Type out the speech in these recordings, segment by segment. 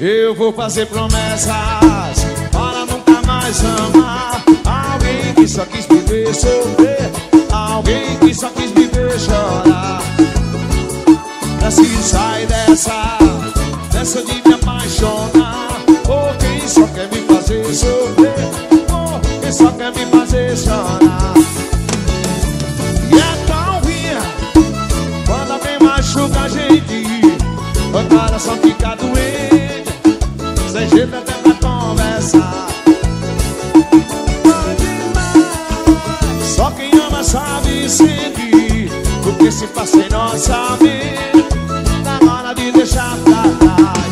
Eu vou fazer promessas para nunca mais amar alguém que só quis me ver sofrer, alguém que só quis me ver chorar. Assim sai dessa de me apaixonar por quem só quer me fazer sofrer, por quem só quer me fazer chorar. E é tão ruim quando alguém machuca a gente, o coração fica doente, sem jeito até pra conversar. Só quem ama sabe e sente o que se passa em nossa mente na hora de deixar pra trás.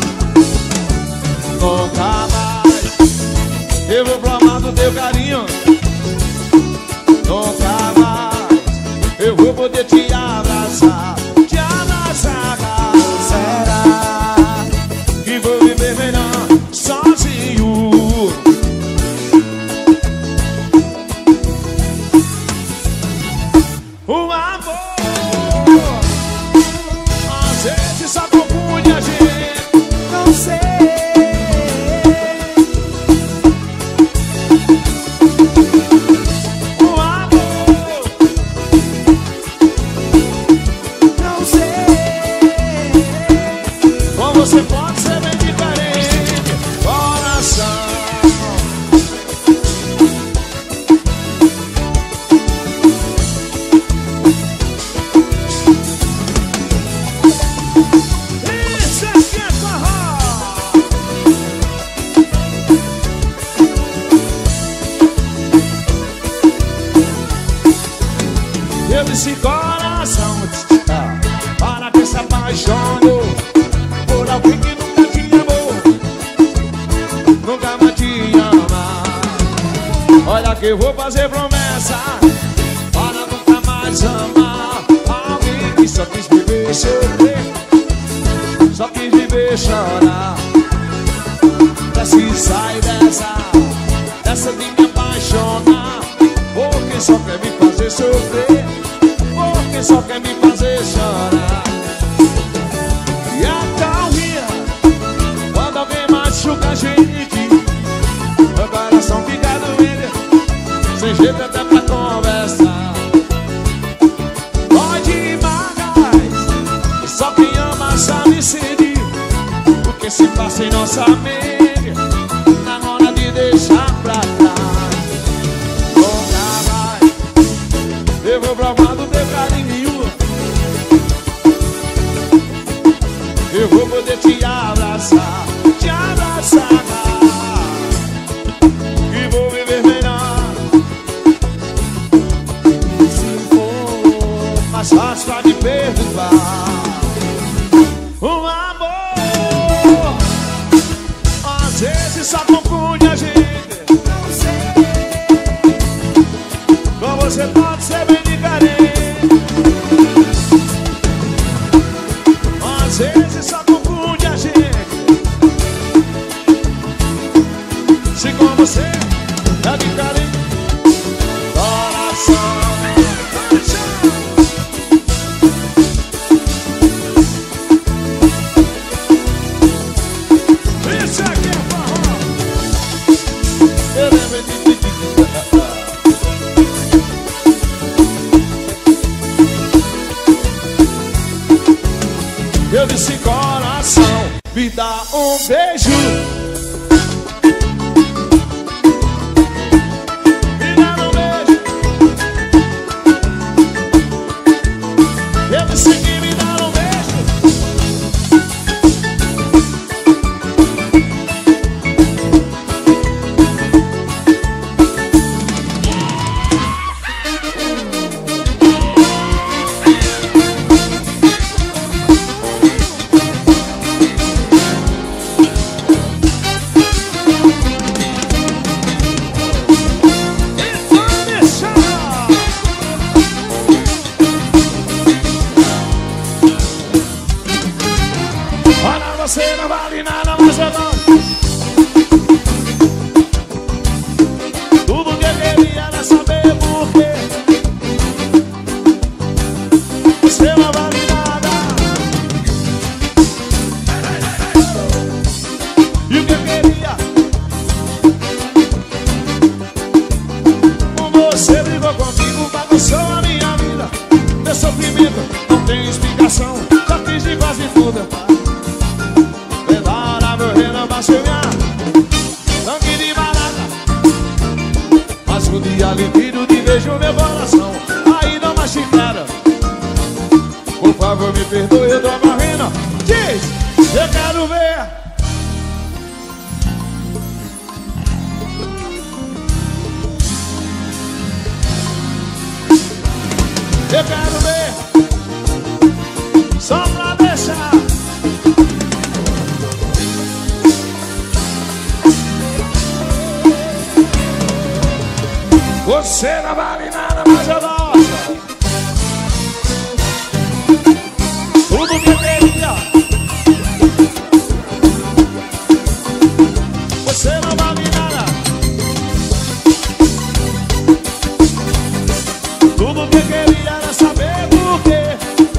Nunca mais eu vou provar do teu carinho, nunca mais eu vou poder te abraçar, te abraçar. Será que vou viver melhor sozinho? O amor às vezes só confunde a gente. Não sei. O amor não sei. Com você pode ser bem diferente, coração. Isso aqui é forró. Eu disse coração, para que se apaixonou por alguém que nunca te amou, nunca vai te amar. Olha que eu vou fazer promessa para nunca mais amar alguém que só quis me ver sofrer, só quis me ver chorar. Preciso sair dessa de me apaixonar por quem só quer me fazer sofrer, por quem só quer me fazer chorar. E é tão ruim quando alguém machuca a gente, meu coração fica doente, sem jeito até pra conversar. Pode mais, só quem ama sabe sentir o que se passa em nossa mente na hora de deixar pra trás. Nunca mais eu vou provar do teu carinho, eu vou poder te abraçar, te abraçar. E vou viver melhor se for mais fácil pra te perdoar. O amor às vezes só confunde a gente. Não sei. Com você pode ser bem diferente. Às vezes só confunde a gente. Se com você é diferente. Coração. Isso aqui é forró. Eu lembro de eu disse coração, me dá um beijo. Me dá um beijo. Eu disse que me dá um beijo. Você não vale nada, mas eu não. Tudo que eu queria era saber por quê. Você não vale nada. me perdoe, eu tô morrendo. Diz, eu quero ver. Eu quero ver. Só pra deixar. Você não vale nada, mas eu gosto. Tudo que eu queria. Você não vale nada. Tudo que eu queria era saber por quê.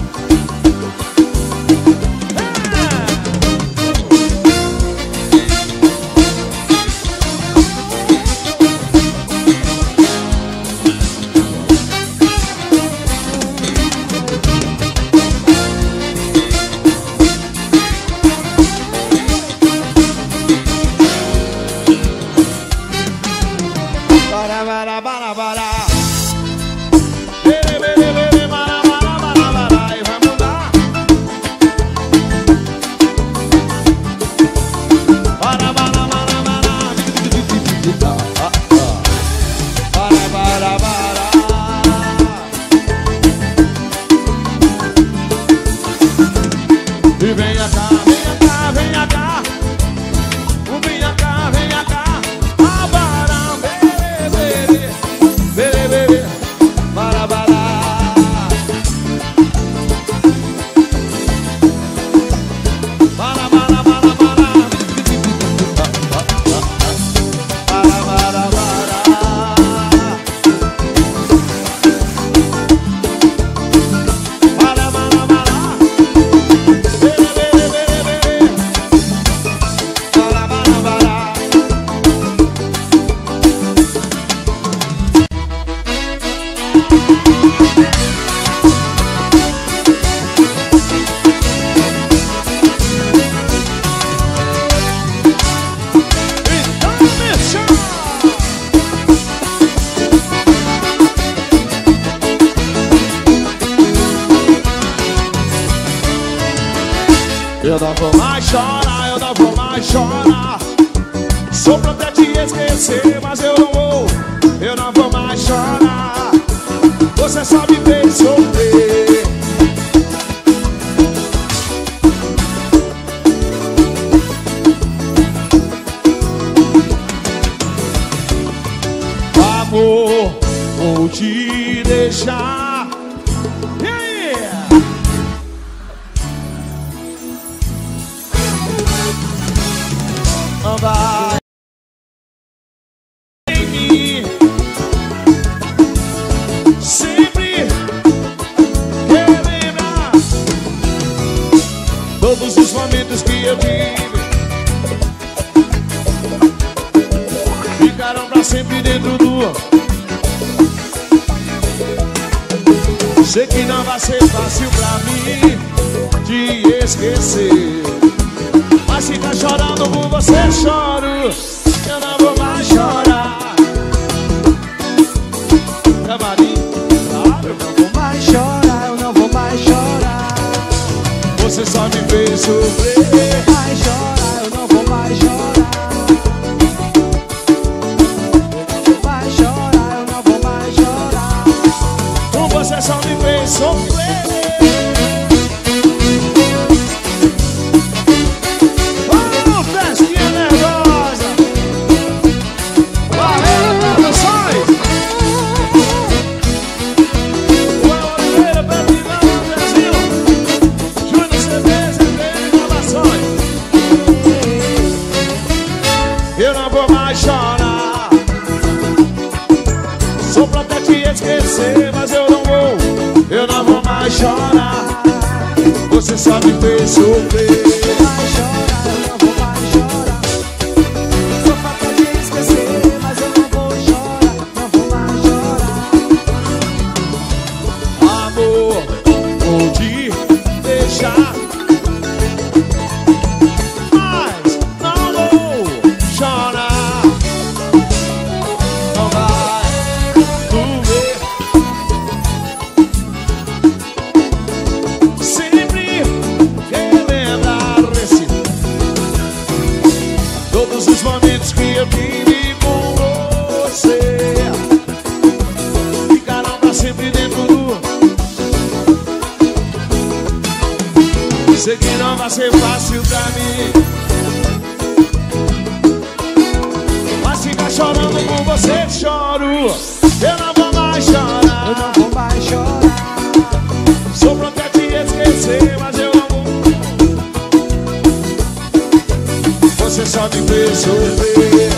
E venha cá, venha cá, venha cá. Venha cá, venha cá. Abará, bere, bere, bere, bere, barabará. Bara, bara, bara, bara. Bara, bara, bara. Bara, bara, bara. Eu não vou mais chorar, eu não vou mais chorar. Sou pra até te esquecer, mas eu não vou mais chorar. Você só me fez sofrer. Amor, vou te deixar. E aí? Não vai em mim. Sempre relembrar todos os momentos que eu tive. Ficaram pra sempre dentro do... Sei que não vai ser fácil pra mim te esquecer, mas fica chorando por você, choro. Eu não vou mais chorar. Camarim, claro, eu não vou mais chorar. Eu não vou mais chorar. Você só me fez sofrer. Mais chorar, eu não vou mais chorar. Eu não vou mais chorar, eu não vou mais chorar. Você só me fez sofrer. Eu não vou mais chorar. Sou pra até te esquecer, mas eu não vou mais chorar. Você só me fez sofrer. Mais chorar, eu não vou mais chorar. Sou pra até te esquecer, mas eu não vou chorar. Não vou mais chorar. Amor, vou te deixar. Sempre Sei que não vai ser fácil pra mim, mas ficar chorando por você choro. Eu não vou mais chorar, eu não vou mais chorar. Sou pronto a te esquecer, mas eu não vou. Você só me fez sofrer.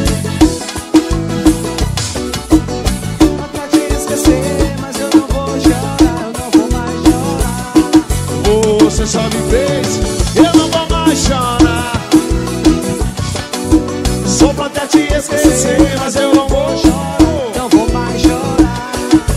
Pra te esquecer, mas eu não vou chorar, eu não vou mais chorar. Você só me fez, eu não vou mais chorar. Sou pronto a te esquecer, mas eu não vou chorar. Não vou mais chorar.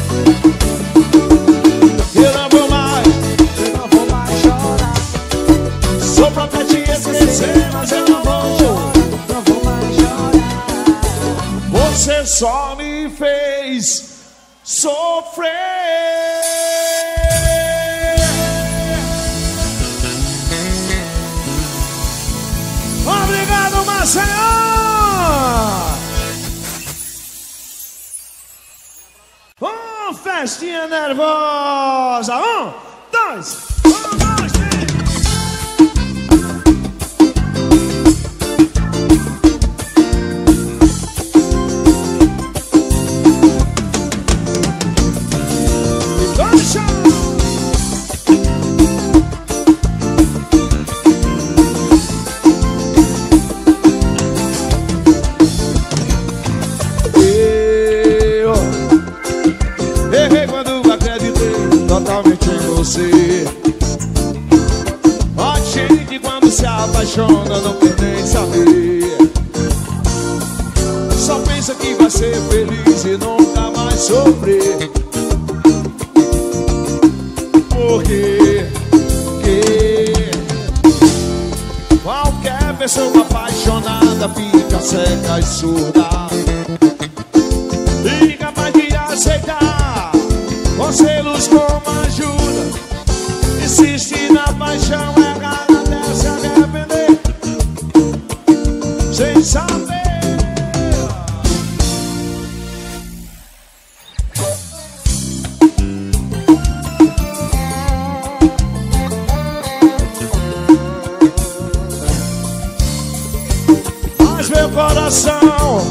Eu não vou mais, Eu não vou mais chorar. sou pronto a te esquecer, mas eu não vou chorar. Não vou mais chorar. Você só me fez sofrer. Obrigado, Maceió! Festinha nervosa! 1, 2, 1, 2, 3. Errei quando acreditei totalmente em você. Ó, gente, quando se apaixona não quer nem saber. Só pensa que vai ser feliz e nunca mais sofrer. Por quê? Qualquer pessoa apaixonada fica cega e surda, incapaz de aceitar conselhos como ajuda. Insiste na paixão errada até se arrepender, sem saber. Mas meu coração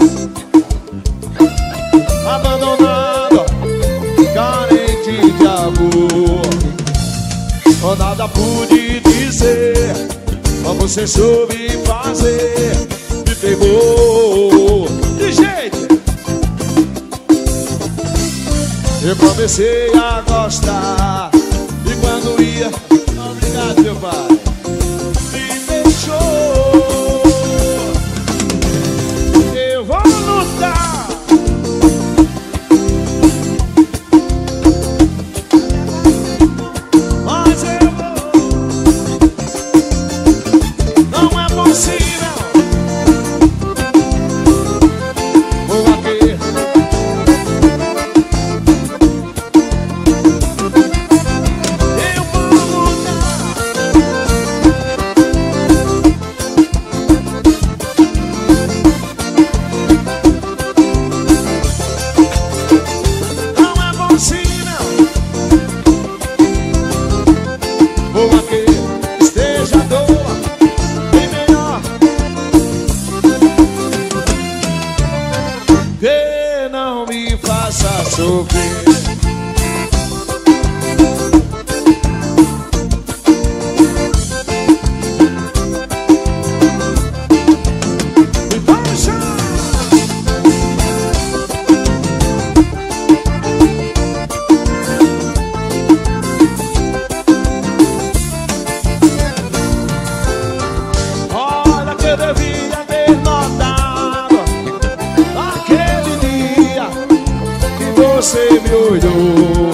abandonado, carente de amor, oh, nada pude dizer, mas você soube fazer, me pegou de jeito. Eu comecei a gostar, e quando ia, obrigado meu pai, me deixou. Eu vou lutar, mas eu vou. Não é possível. Vou aqui. Eu vou lutar. Não é possível. Vou aqui, esteja à toa, bem melhor que não me faça sofrer. Me deixa. Olha que eu devia ter notado aquele dia que você me olhou,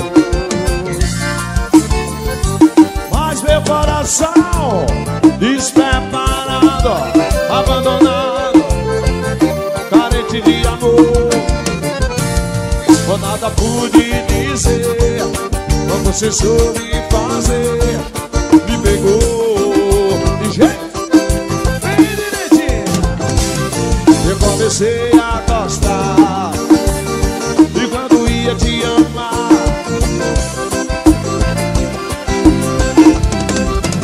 mas meu coração despreparado, abandonado, carente de amor, por nada pude dizer, como você soube fazer, me pegou de jeito. Eu comecei a gostar, e quando ia te amar,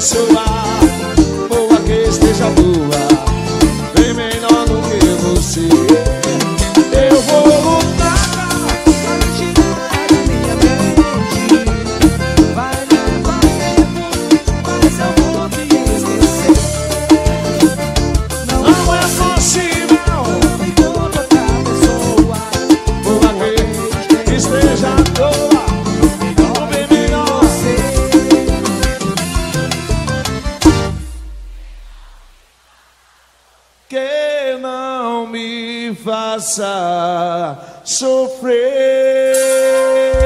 abençoar. Boa que esteja boa, bem melhor do que você. Eu vou lutar Vai me tirar da minha mente. Vai levar tempo, mas eu vou te esquecer. Não é possível. Me conta outra pessoa. Boa que esteja boa, bem melhor. Que não me faça sofrer.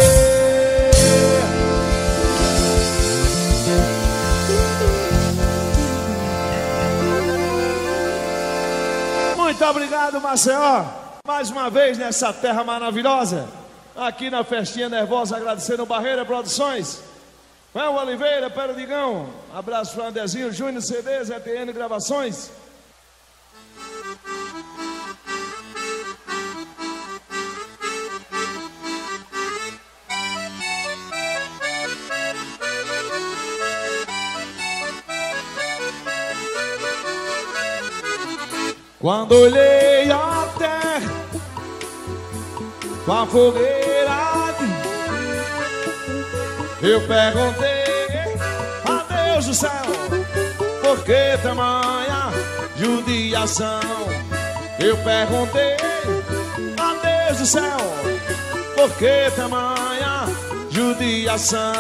Muito obrigado, Maceió, mais uma vez nessa terra maravilhosa, aqui na Festinha Nervosa, agradecendo Barreira Produções, Fel Oliveira, Pedro Digão, abraço para Andezinho, Júnior CDs, ETN Gravações. Quando olhei a terra com a fogueira, eu perguntei a Deus do céu, por que tamanha judiação? Eu perguntei a Deus do céu, por que tamanha judiação?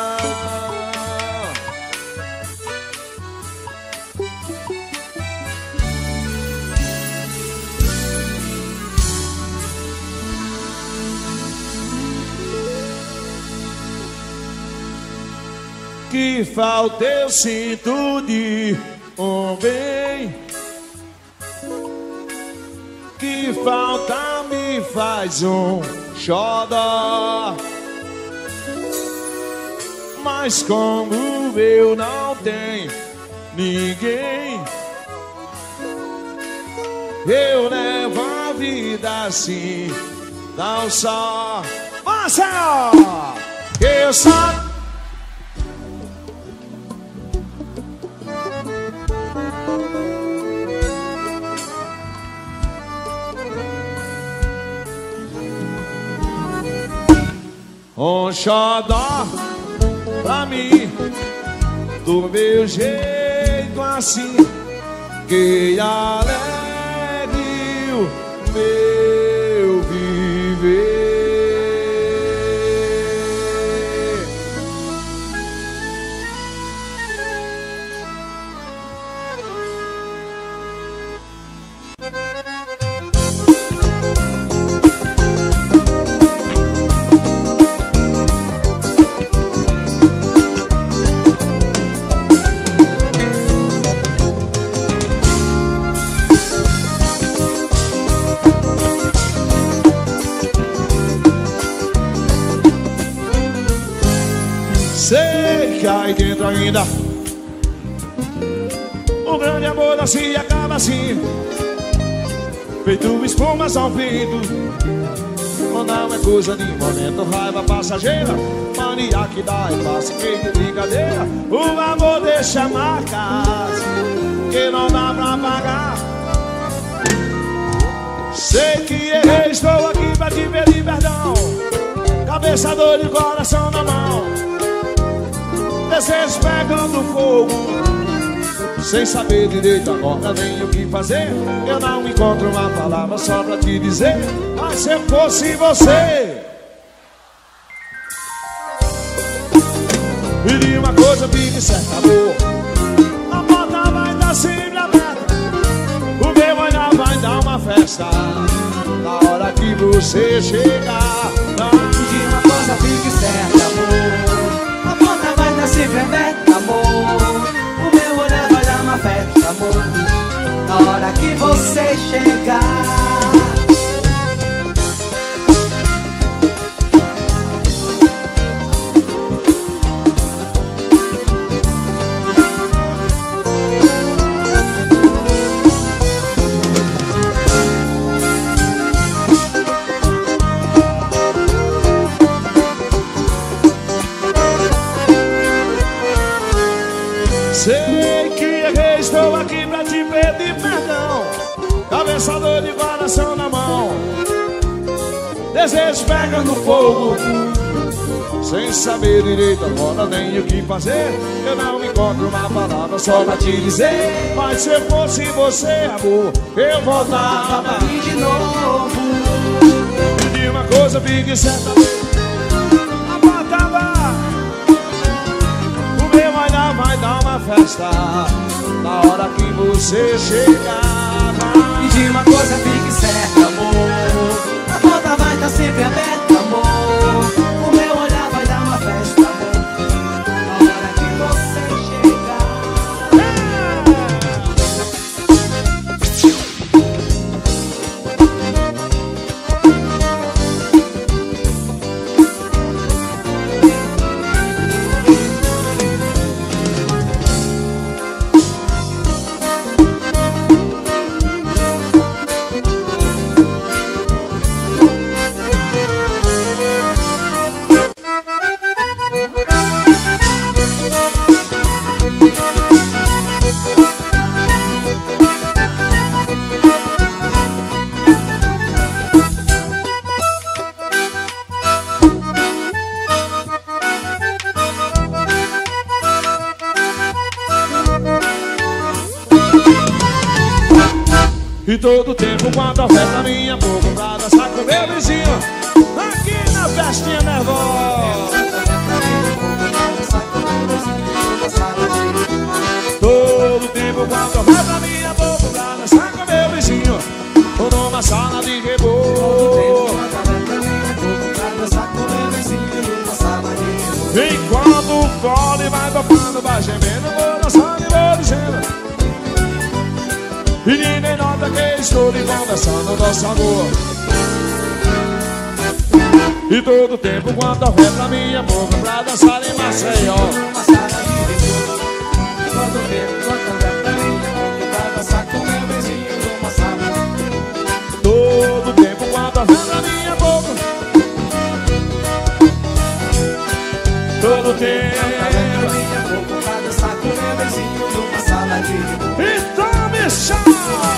Que falta eu sinto de um bem, que falta me faz um xodó. Mas como eu não tenho ninguém, eu levo a vida assim, não só Marcel, eu só. Um xodó pra mim, do meu jeito assim, que alegre o meu viver. Sei que aí dentro ainda o grande amor não se acaba assim, feito espumas ao vento. Ou não é coisa de momento, raiva passageira, mania que dá e passa, feito brincadeira. O amor deixa marcas que não dá pra pagar. Sei que errei, estou aqui pra te pedir perdão, cabeça, dor e coração na mão, desejos pegando fogo, sem saber direito agora nem o que fazer. Eu não encontro uma palavra só pra te dizer, mas se eu fosse você, me diga uma coisa, fique certo, amor, a porta vai estar sempre aberta, o meu olhar vai dar uma festa na hora que você chegar. Me diga uma coisa, fique certa, amor, a porta vai estar sempre aberta, amor, o meu olhar vai dar uma festa, amor, na hora que você chegar. Sei que errei, estou aqui pra te pedir perdão. Cabeçador de coração na mão, desejo pega no fogo, sem saber direito agora nem o que fazer. Eu não encontro uma palavra só pra te dizer. Mas se eu fosse você, amor, eu voltava E de novo de uma coisa, fique certa, apontava. O meu vai dar uma festa na hora que você chegar. E de uma coisa fique certa, amor, a porta vai estar sempre aberta, amor. O meu olhar vai dar uma festa, amor, na hora que você chegar. E todo tempo quando oferta minha boca pra dançar com meu vizinho aqui na festinha nervosa. Todo tempo quando oferta minha boca pra dançar com meu vizinho ou numa sala de reboco. Enquanto o fole vai tocando, vai gemendo, vou dançando e vou dizendo. E ninguém nota que estou lhe conversando nosso amor. E todo tempo quando oferta minha boca pra dançar em Maceió. Todo tempo quando oferta minha boca pra dançar com meu vizinho numa sala. Todo tempo quando oferta minha boca. Todo tempo minha boca pra dançar com meu vizinho numa sala de reboco. Então me chama.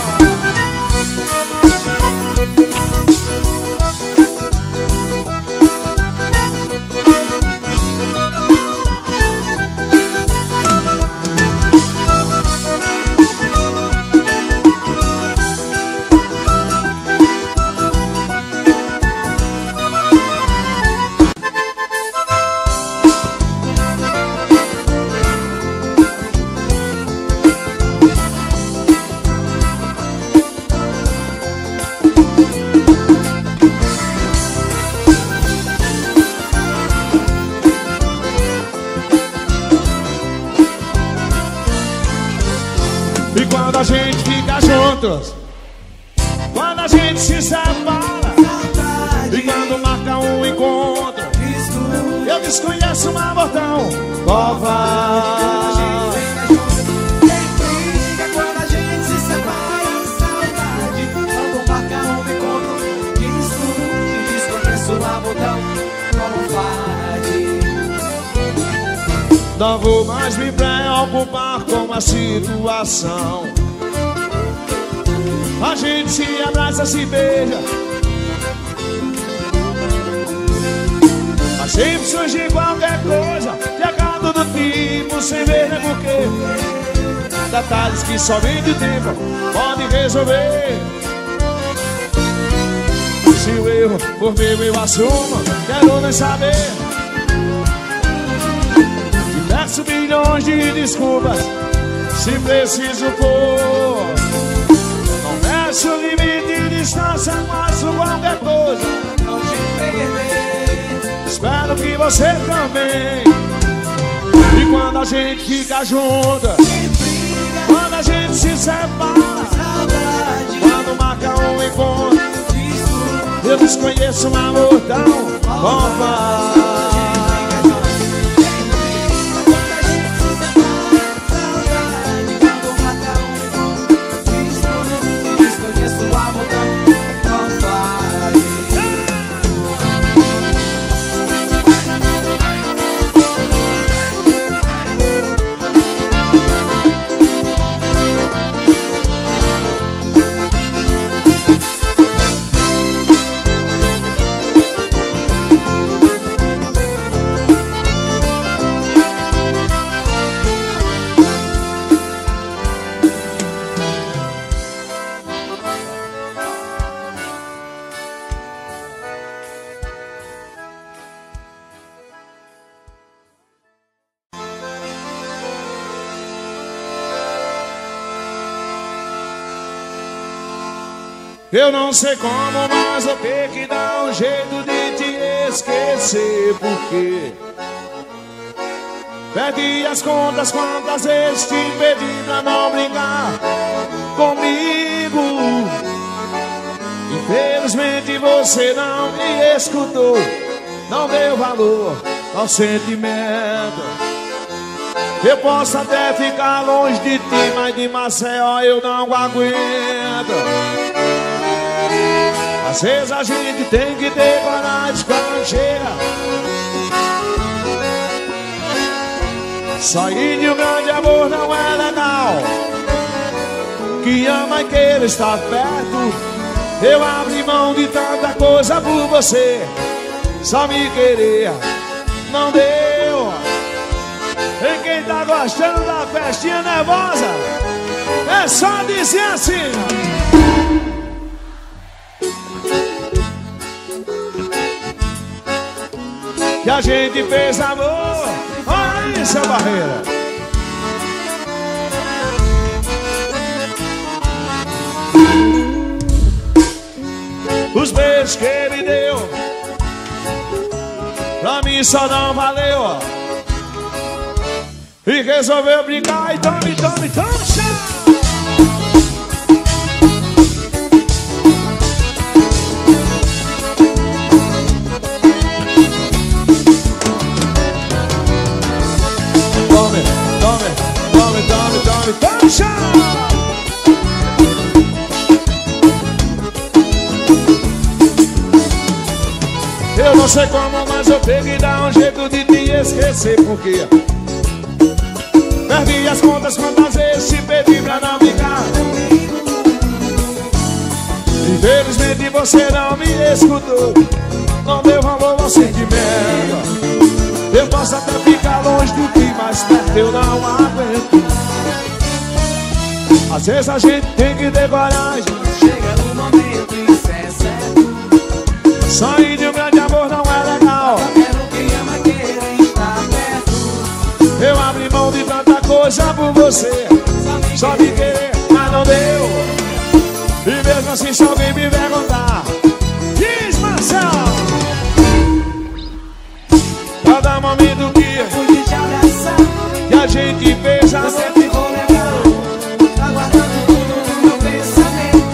E quando a gente fica juntos, quando a gente se separa, e quando marca um encontro, eu desconheço um abortão. Covarde. Quem briga quando a gente se separa, saudade. Quando marca um encontro, diz tudo e desconheço o abortão. Covarde. Não vou mais me preocupar com a situação. A gente se abraça, se beija, mas sempre surge qualquer coisa de acordo do tipo, sem ver nem porquê. Detalhes que somente o tempo pode resolver. Se o erro for meu, eu assumo, quero nem saber. Peço bilhões de desculpas, se preciso for. Não peço limite de distância, faço qualquer coisa. Não te perder. Espero que você também. E quando a gente fica junto, quando a gente se separa, Saudade. quando marca um encontro, eu desconheço um amor tão covarde. Eu não sei como, mas eu tenho que dar um jeito de te esquecer. Porque perdi as contas quantas vezes te pedi pra não brincar comigo. Infelizmente você não me escutou, não deu valor ao sentimento. Eu posso até ficar longe de ti, mas de Maceió eu não aguento. Às vezes a gente tem que ter coragem quando chega. Sair de um grande amor não é legal. Que ama e queira estar perto. Eu abri mão de tanta coisa por você. Só me querer não deu. E quem tá gostando da festinha nervosa, é só dizer assim: que a gente fez amor. Olha aí, seu Barreira. Os beijos que ele deu pra mim só não valeu. E resolveu brincar e tome, tome, tome, chá. Tome, tome, tome, tome, tome, tome, chá. Eu não sei como, mas eu tenho que dar um jeito de te esquecer. Porque perdi as contas quantas vezes te pedi pra não brincar. Infelizmente você não me escutou, não deu valor ao sentimento. Eu posso até ficar longe de ti, mas perto eu não aguento. Às vezes a gente tem que ter coragem. Chega no momento e isso é certo. Sair de um grande amor não é legal. Eu quero quem ama queira estar perto. Eu abri mão de tanta coisa por você. Só me querer, mas não deu. E mesmo assim se alguém me perguntar, diz Marcelo. Cada momento que eu pude te abraçar, que a gente fez amor, você ficou legal, tá guardando tudo no meu pensamento.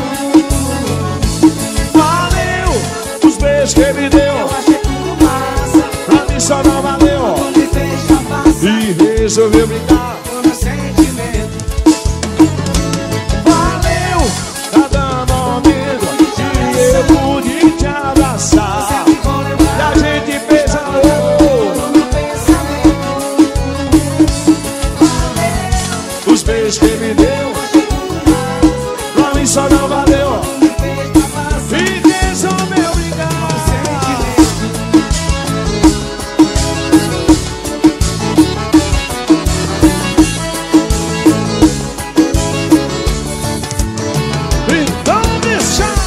Valeu os beijos que ele deu. Eu achei tudo massa, Pra mim só não valeu. tudo me fez já passar. E resolveu brincar. O meu sentimento. Valeu cada momento que eu pude te abraçar. Você ficou E a legal, gente fez amor. no meu pensamento. Os beijos que me deu, pra mim só não valeu. Tudo me fez já passar. E resolveu brincar. Então me chama.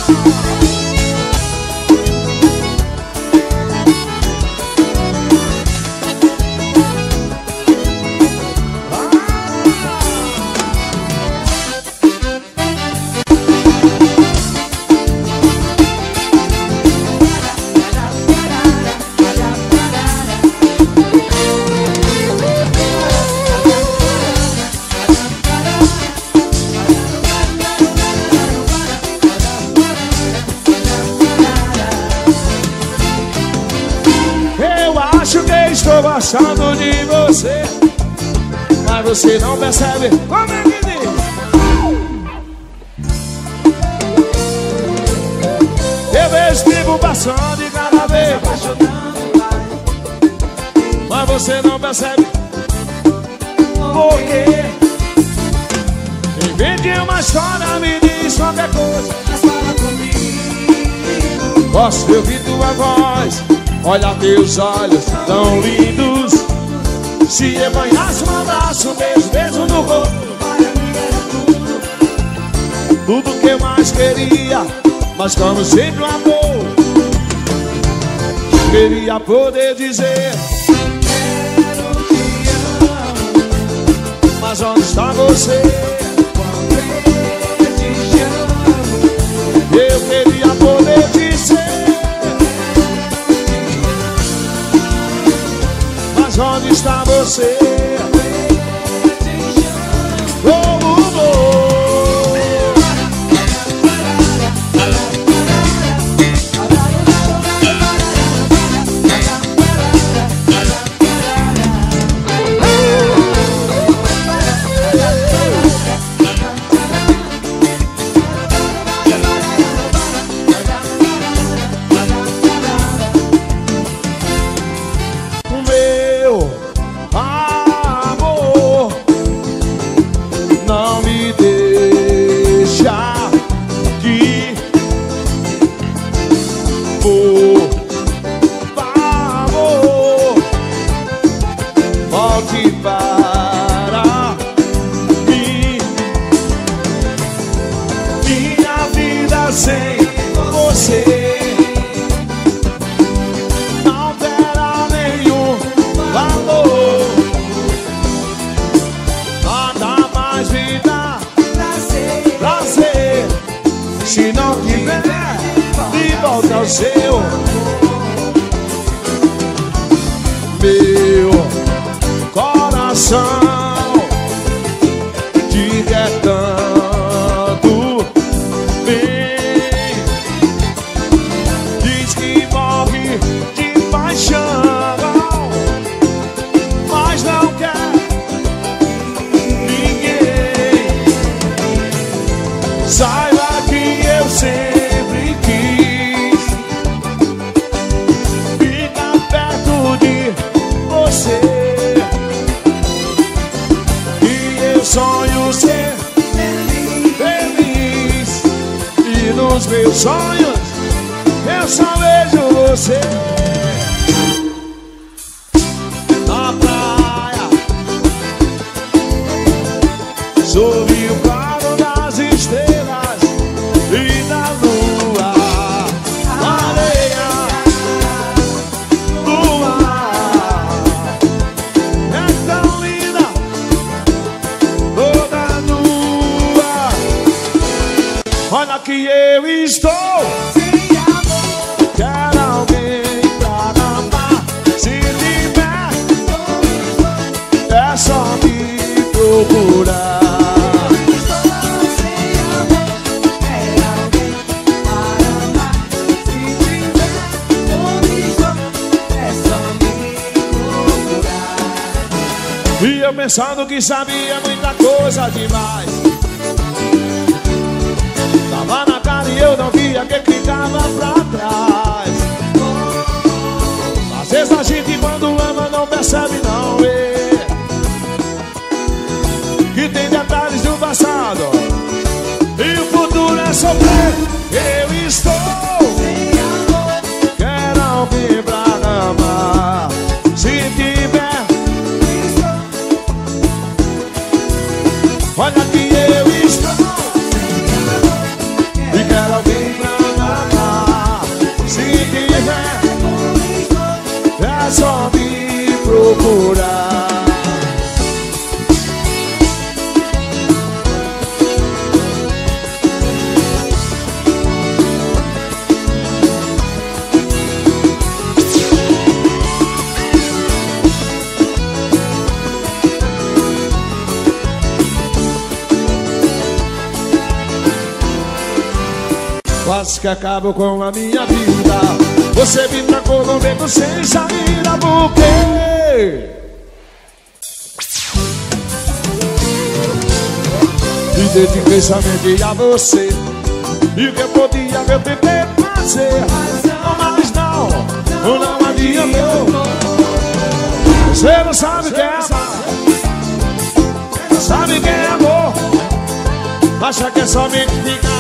Eu acho que estou gostando de você, mas você não percebe. Como é que diz? Eu vejo tempo passando e cada vez Apaixonando, vai. mas você não percebe. Por quê? Invente uma história, me diz qualquer coisa. Mas fala comigo. Gosto de ouvir tua voz, olha teus olhos tão lindos. Se eu banhasse um abraço, beijo no rosto, Para mim era tudo. tudo que eu mais queria. Mas como sempre o amor, queria poder dizer Quero te amo. mas onde está você? Quando eu te chamo, Eu você. Meu coração te quer tanto bem, diz que morre de paixão, mas não quer ninguém. Saiba que eu sempre quis ficar perto de você, e eu sonho ser feliz, e nos meus sonhos eu só vejo você. Na praia, sob o claro das estrelas e da lua, areia do mar. É tão linda, toda nua. Olha que eu estou sem amor. Quero alguém pra amar. Se tiver, é só me procurar. E eu pensando que sabia muita coisa demais, tava na cara e eu não via que ficava pra trás. Às vezes a gente quando ama não percebe não vê que tem detalhes do passado e o futuro é sofrer. Eu estou sem amor, quero alguém pra amar. Se tiver, olha que eu estou e quero alguém pra amar. Se tiver, é só me procurar. Quase que acabo com a minha vida. Você me trancou no beco sem saída. Por quê? Me dediquei somente a você, e o que eu podia eu tentei fazer, mas não adiantou. Você não sabe o que é amar, não sabe o que é amor. Acha que é somente ficar.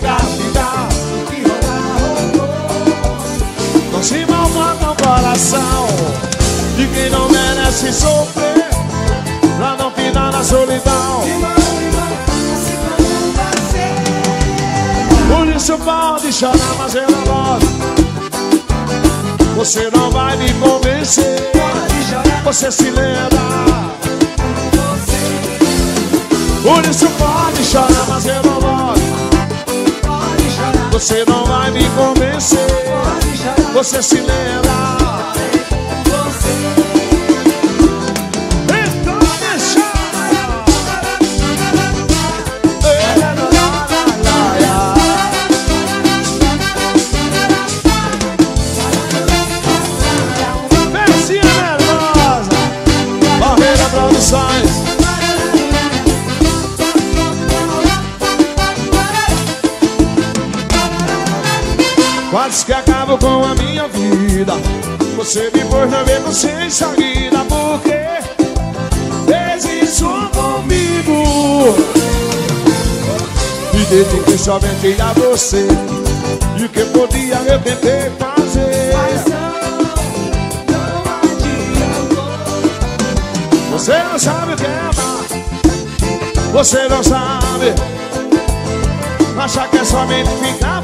Não se maltrata o coração de quem não merece sofrer, pra não ficar na solidão. Por isso pode chorar, mas eu não gosto. Você não vai me convencer. Você se lembra. Por isso pode chorar, mas eu não gosto. Você não vai me convencer. Você se lembra. Quase que acabo com a minha vida. Você me pôs na minha consciência vida. Por que fez isso comigo? Me dediquei somente a você. E o que podia eu tentei fazer. Mas não adiantou. Você não sabe o que é amar. Você não sabe. Acha que é somente ficar.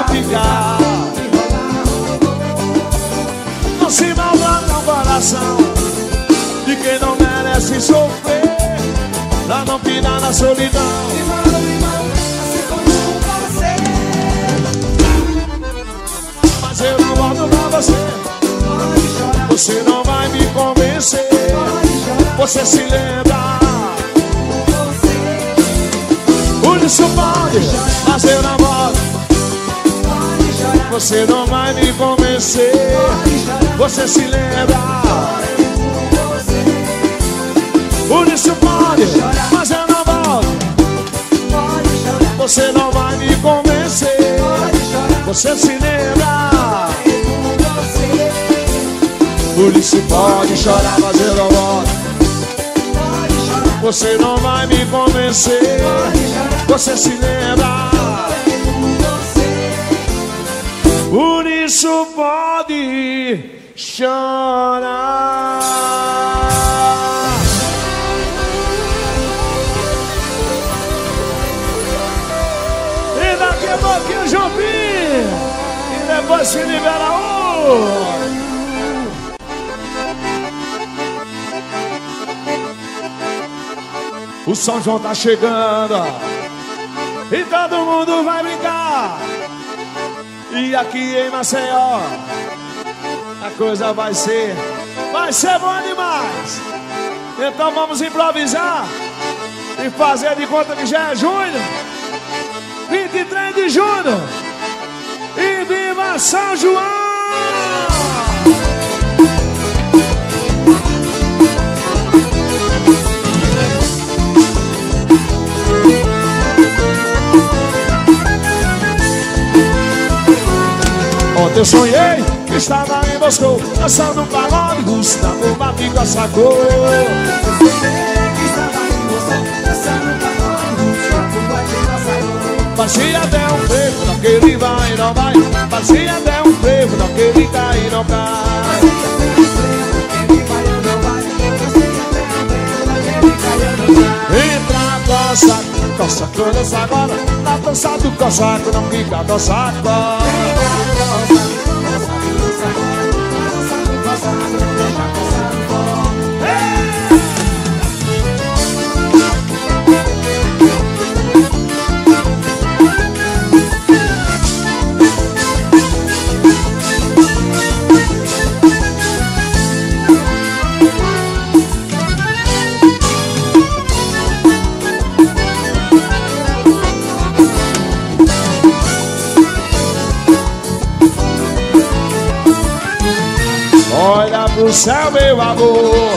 Não se maltrata o coração de quem não merece sofrer, pra não pinar na solidão. Assim como você. Mas eu não volto pra você. Pode chorar, Você não vai me convencer. pode chorar. Você se lembra. Você Por isso pode, mas eu não volto. pode chorar, Você não vai me convencer. pode chorar. Você se lembra. Você Por isso pode, mas eu não volto. pode chorar, Você não vai me convencer. pode chorar. Você se lembra. Você Por isso pode chorar, mas eu não volto. pode chorar, Você não vai me convencer. pode chorar. Você se lembra. Por isso pode chorar. E daqui a pouquinho, Jumpi. E depois se libera o São João tá chegando e todo mundo vai brincar. E aqui em Maceió a coisa vai ser boa demais. Então vamos improvisar e fazer de conta que já é junho, 23 de junho. E viva São João! Ontem eu sonhei que estava em Moscou, dançando um pagode russo na bomba de Cossacô. Parecia até um frevo daquele vai e não vai. Parecia até um frevo daquele cai e não cai. Entra Cossaco, Cossaco dança agora. Na dança do Cossaco não fica Cossaco. Olha pro céu, meu amor.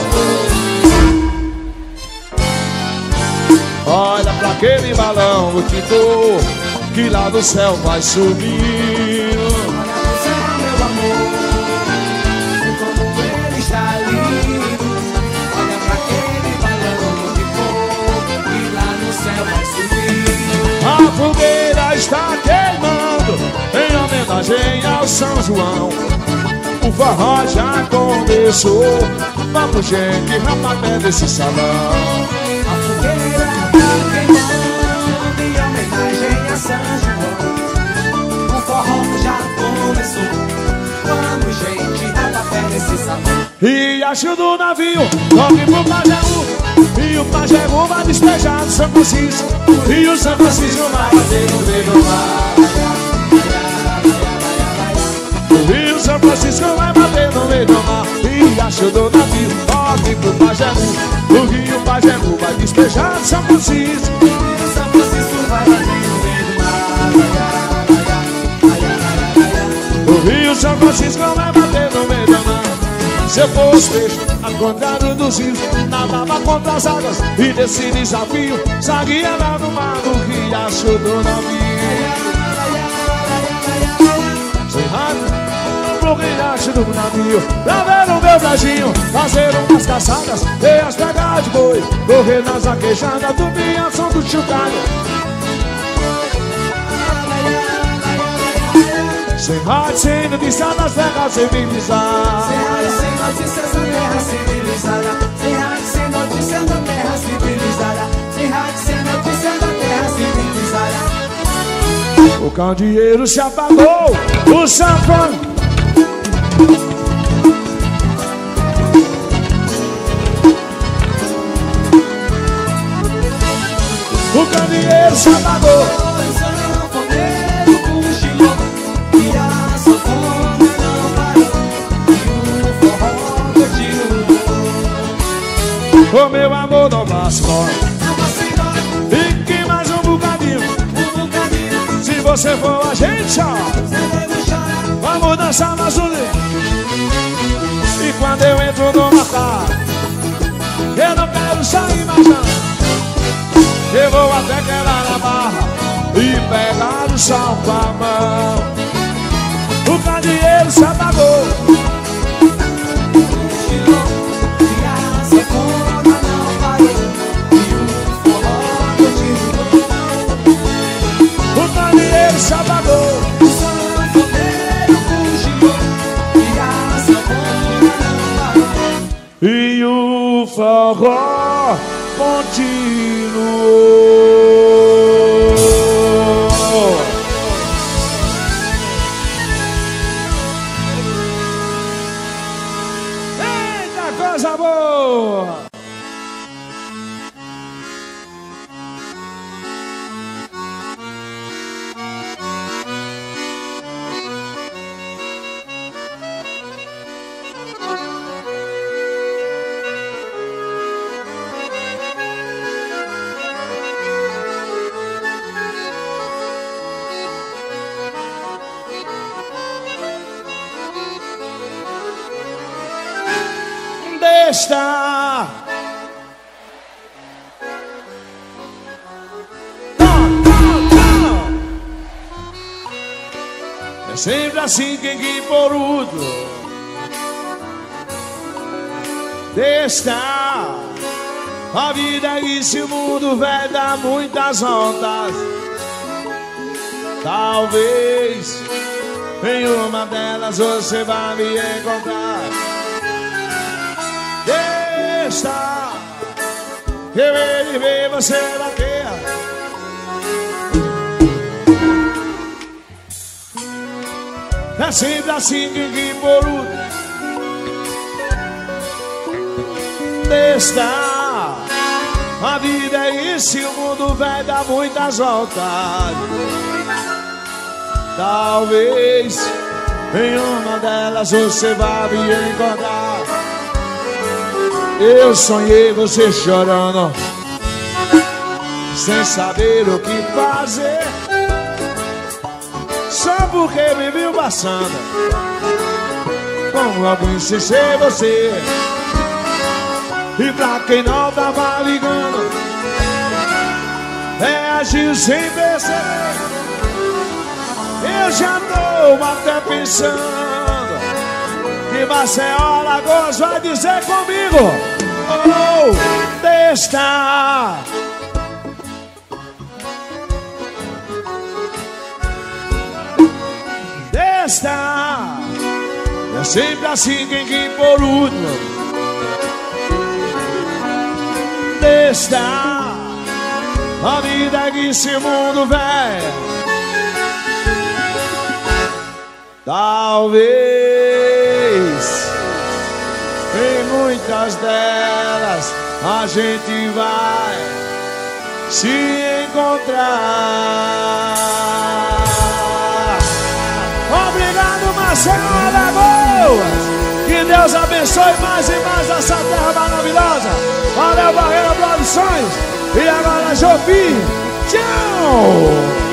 Olha pra aquele balão no quinto, que lá do céu vai subir. Olha pro céu, meu amor, como ele está lindo. Olha pra aquele balão que for, que lá no céu vai subir. A fogueira está queimando em homenagem ao São João. O forró já começou. Vamos, gente, rapapé desse salão. A fogueira tá queimando em homenagem a São João. O forró já começou. Vamos, gente, rapapé desse salão. Riacho do navio, corre pro Pajeú. E o Pajeú vai despejar do São Francisco. E o São Francisco vai bater no meio do mar. O Rio São Francisco vai bater no meio do mar. Riacho do navio, corre pro Pajeú. O Rio Pajeú vai despejar do São Francisco. E o São Francisco vai bater no meio do mar. O Rio São Francisco vai bater no meio do mar. Se eu fosse peixe, a contrário dos rios, nadava contra as águas. E desse desafio, saía lá no mar do riacho do navio. Sem rádio, pro riacho do navio, pra ver o meu Bradinho fazer umas caçadas, e as pegadas de boi, correr nas vaquejadas do Biação do Chucalho. Sem rádio, sem notícia das terras civilizadas. Sem rádio, sem notícias da terra civilizada. Sem rádio, sem notícias da terra civilizada. Sem rádio, sem notícias da terra civilizada. O candeeiro se apagou, o sanfone. O candeeiro se apagou. O meu amor não passa embora. Fique mais um bocadinho. Se você for a gente chora. Vamos dançar mais um dia. E quando eu entro no matar, eu não quero sair mais não. Eu vou até quebrar a barra e pegar o sal com a mão. O candeeiro se apagou. O candeeiro se apagou. O sanfoneiro fugiu e a sanfona não parou. E o forró continuou. Eita, coisa boa! Está. É sempre assim quem por outro. Está. A vida é isso, o mundo vai dar muitas voltas. Talvez em uma delas você vai me encontrar. Deixa que eu hei de ver você bater. É sempre assim que por outro. Deixa. A vida é isso e o mundo vai dar muitas voltas. Talvez em uma delas você vai me encontrar. Eu sonhei você chorando, sem saber o que fazer, só porque me viu passando com alguém sem ser você. E pra quem não tava ligando, reagiu sem perceber. Eu já tô até pensando que Maceió, Alagoas vai dizer comigo: oh, deixa. Deixa. É sempre assim quem por último. Deixa. A vida é que esse mundo velho. Talvez em muitas delas a gente vai se encontrar. Obrigado, Marcelo Alagoas. Que Deus abençoe mais e mais essa terra maravilhosa. Valeu, Barreira Produções. E agora, Jopi. Tchau.